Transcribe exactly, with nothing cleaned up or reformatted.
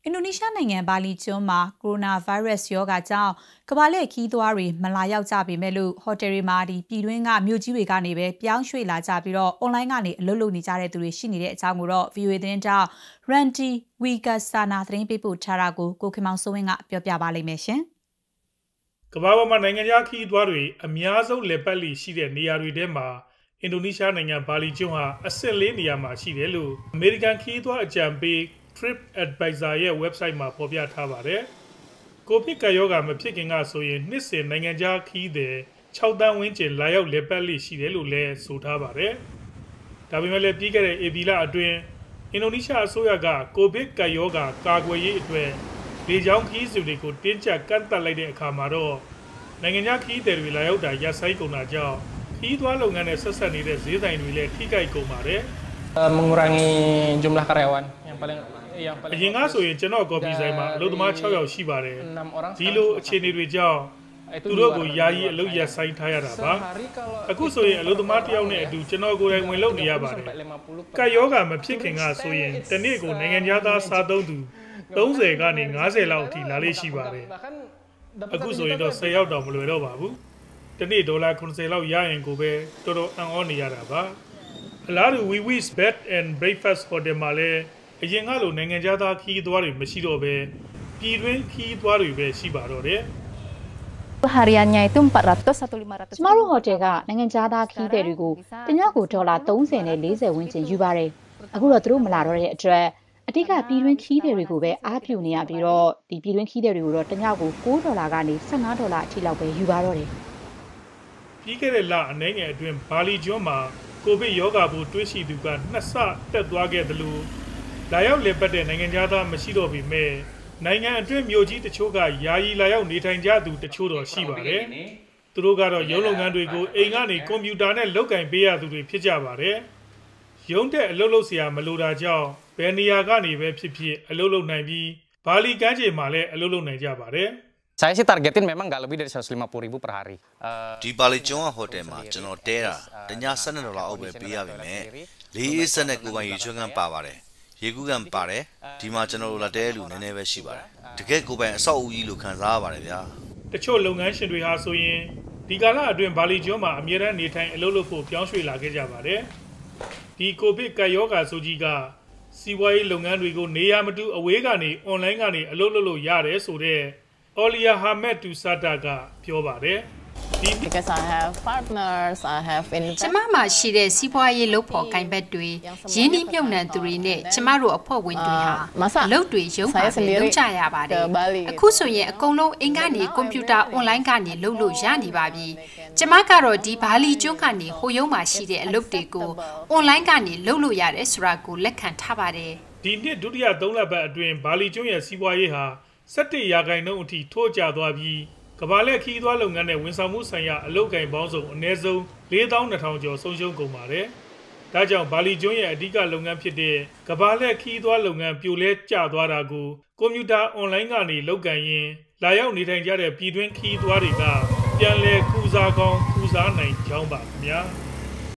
အင်ဒိုနီးရှားနိုင်ငံဘာလီကျွန်းမှာကိုရိုနာဗိုင်းရပ်စ်ရောဂါကြောင့်ကမ္ဘာလှည့်ခီးသွားတွေမလာရောက်ကြပေမဲ့လို့ဟိုတယ်တွေမှာဒီပြည်တွင်းကမြို့ကြီးတွေကနေပဲပြောင်းရွှေ့လာကြပြီးတော့ online ကနေအလုပ်လုပ်နေကြတဲ့သူတွေရှိနေတဲ့အကြောင်းကိုတော့ ဗီအိုအေ သတင်းတောက် Randy Wigasana သတင်းပေးပို့ထားတာကိုကိုခင်မောင်စိုးဝင်းကပြောပြပါလိမ့်မယ်ရှင်။ကမ္ဘာပေါ်မှာနိုင်ငံခြားခီးသွားတွေအများဆုံးလက်ပတ်လိရှိတဲ့နေရာတွေထဲမှာအင်ဒိုနီးရှားနိုင်ငံဘာလီကျွန်းဟာအဆင့်လေးနေရာမှာရှိတယ်လို့အမေရိကန်ခီးသွားအကြံပေးTrip Advisor ရဲ့ website မှာဖော်ပြထားပါတယ်။ကိုဗစ်ကပ်ရောဂါမဖြစ်ခင်ကဆိုရင်နှစ်စဉ်နိုင်ငံခြားခီးသည်၆တန်းဝန်းကျင်လာရောက်လည်ပတ်လိရှိတယ်လို့လည်းဆိုထားပါတယ်။ဒါပေမဲ့လည်းပြီးခဲ့တဲ့ဧပြီလအတွင်းအင်ဒိုနီးရှားအစိုးရကကိုဗစ်ကပ်ရောဂါကာကွယ်ရေးအတွက်လေကြောင်းခီးစဉ်တွေကိုတင်းကျပ်ကန့်သတ်လိုက်တဲ့အခါမှာတော့နိုင်ငံခြားခီးသည်တွေလာရောက်တာရပ်ဆိုင်းကုန်တာကြောင့်ခီးသွားလုပ်ငန်းနဲ့ဆက်ဆက်နေတဲ့ဈေးဆိုင်တွေလည်းထိခိုက်ကုန်ပါတယ်။ mengurangi jumlah karyawan yang paling အရင်ကဆိုရင်ကျွန်တော်ကော်ဖီဆိုင်မှာအလုပ်သမား၆ယောက်ရှိပါတယ်ဒီလိုအခြေအနေတွေကြောင့်သူတို့ကိုယာယီအလုပ်ရပ်ဆိုင်းထားရတာပါအခုဆိုရင်အလုပ်သမားတစ်ယောက်နဲ့အတူကျွန်တော်ကိုယ်တိုင်ဝင်လုပ်နေရပါတယ်ကပ်ရောဂါမဖြစ်ခင်ကဆိုရင်တနေ့ကိုနိုင်ငံသားစားသုံးသူသုံးဆယ်ကနေငါးဆယ်လောက်အထိလာလေးရှိပါတယ်အခုဆိုရင်တော့ဆယ်ယောက်တောင်မလွယ်တော့ပါဘူးတနေ့ဒေါ်လာခုနှစ်ဆယ်လောက်ရရင်ကိုပဲတော်တော်အံ့ဩနေရတာပါအလားတူ Wiwi's Bed and Breakfast Hotel မှာလည်းအရင်ကလိုနိုင်ငံသားခီးသွားတွေမရှိတော့ပဲပြည်တွင်းခီးသွားတွေပဲရှိပါတော့တယ်။ hariannya itu empat ratus atau lima ratus ကျမတို့ဟိုတယ်ကနိုင်ငံသားခီးသည်တွေကိုတညကိုဒေါ်လာသုံးဆယ်နဲ့လေးဆယ်ဝန်းကျင်ယူပါတယ်။အခုတော့သူတို့မလာတော့တဲ့အတွက်အတိတ်ကပြည်တွင်းခီးသည်တွေကိုပဲအားပြုနေရပြီးတော့ဒီပြည်တွင်းခီးသည်တွေကိုတော့တညကိုကိုးဒေါ်လာကနေဆယ့်ငါးဒေါ်လာအထိလောက်ပဲယူပါတော့တယ်။ပြီးခဲ့တဲ့လအနည်းငယ်အတွင်းဘာလီကျွန်းမှာကိုဗစ်ရောဂါပိုးတွေ့ရှိသူကနှစ်ဆတက်သွားခဲ့တယ်လို့လာရောက်လည်ပတ်တဲ့နိုင်ငံသားမရှိတော့ပေမဲ့နိုင်ငံအတွင်းမြို့ကြီးတချို့ကယာယီလာရောက်နေထိုင်ကြသူတချို့တော့ရှိပါတယ်။သူတို့ကတော့ရုံးလုပ်ငန်းတွေကိုအိမ်ကနေကွန်ပျူတာနဲ့လုပ်ကင်ပေးရသူတွေဖြစ်ကြပါတယ်။ရုံးတက်အလုပ်လုပ်เสียမလိုတာကြောင့်ဘယ်နေရာကနေပဲဖြစ်ဖြစ်အလုပ်လုပ်နိုင်ပြီးဘာလီကမ်းခြေမှာလည်းအလုပ်လုပ်နိုင်ကြပါတယ်။ Saya sih targetin memang nggak lebih dari seratus lima puluh ribu per hari. Di Bali Junga Hotel မှာကျွန်တော်တဲတာတညဆယ်နှစ်ဒေါ်လာအောက်ပဲပေးရပါမယ်။လေးစက်နဲ့ကိုယ်ပိုင်ရေချွေးကန်းပါပါတယ်။ရေကူးကန်းပါတယ်။ဒီမှာကျွန်တော်တို့လက်တဲလူနည်းနည်းပဲရှိပါတယ်။တကယ်ကိုယ်ပိုင်အဆောက်အဦကြီးလိုခံစားရပါတယ်ဗျာ။တချို့လုပ်ငန်းရှင်တွေဟာဆိုရင်ဒီကာလအတွင်းဘာလီကျွန်းမှာအမြဲတမ်းနေထိုင်အလုပ်လုပ်ဖို့ပြောင်းရွှေ့လာခဲ့ကြပါတယ်။ဒီကိုဗစ်ကပ်ရောဂါဆိုကြီးကစီးပွားရေးလုပ်ငန်းတွေကိုနေရာမတူအဝေးကနေ online ကနေအလုပ်လုပ်လို့ရတယ်ဆိုတဲ့Olia Hamed Tusata ကပြောပါတယ် Because I have partners, I have investors. ကျမမှာရှိတဲ့စီးပွားရေးလုပ်ဖို့ကိုင်ဘက်တွေရင်းနှီးမြှုပ်နှံသူတွေနဲ့ကျမတို့အဖွဲ့ဝင်တွေဟာအလုပ်တွေရုံးပါပဲလုပ်ကြရပါတယ်အခုဆိုရင်အကုန်လုံးအင်္ဂါနေကွန်ပျူတာ online ကနေလုပ်လို့ရနေပါပြီကျမကတော့ဒီဘာလီကျွန်းကနေဟိုရုံးမှာရှိတဲ့အလုပ်တွေကို online ကနေလုပ်လို့ရတယ်ဆိုတာကိုလက်ခံထားပါတယ်ဒီနှစ်ဒုတိယသုံးလပတ်အတွင်းဘာလီကျွန်းရဲ့စီးပွားရေးဟာ၁၁ရာခိုင်နှုန်းအထိထိုးကျသွားပြီးကမ္ဘာလှည့်ခီးသွားလုပ်ငန်းနဲ့ဝန်ဆောင်မှုဆိုင်ရာအလုပ်ကိုင်ပေါင်းစုံအနည်းဆုံးလေးသောင်းနှစ်ထောင်ကျော်ဆုံးရှုံးကုန်ပါတယ်။ဒါကြောင့်ဘာလီကျွန်းရဲ့အဓိကလုပ်ငန်းဖြစ်တဲ့ကမ္ဘာလှည့်ခီးသွားလုပ်ငန်းပြိုလဲကျသွားတာကိုကွန်ပျူတာအွန်လိုင်းကနေလုပ်ကိုင်ရင်လာရောက်နေထိုင်ကြတဲ့ပြည်တွင်းခီးသွားတွေကပြန်လည်ကုစားကောင်းကုစားနိုင်ကြောင်းပါခင်ဗျာ။